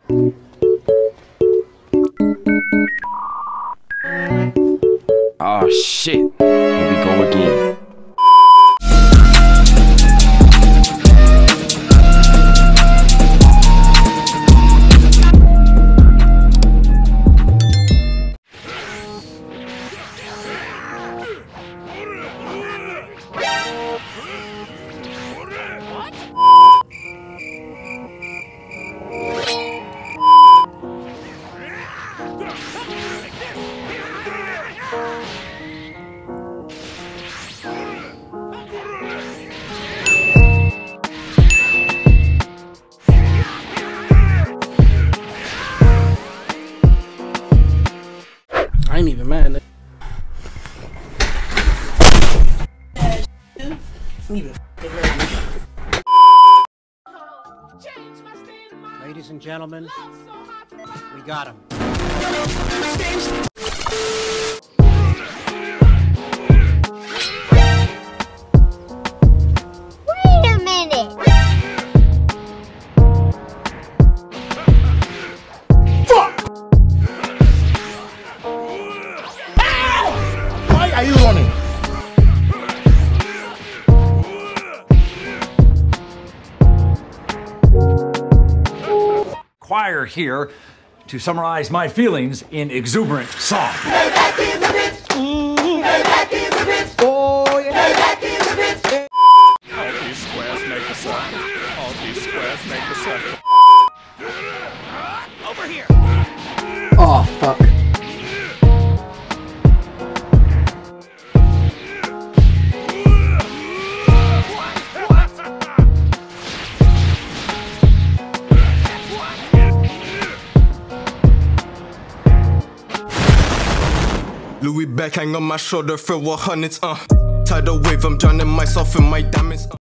Oh shit, here we go again. I ain't even mad. Ladies and gentlemen, we got him. Wait a minute. Why are you running? Choir here to summarize my feelings in exuberant song. Oh yeah. All these squares make a circle. All these squares make a circle. Over here. Oh fuck. Louis bag hang on my shoulder, fill with hundreds, Tidal wave, I'm drowning myself in my diamonds,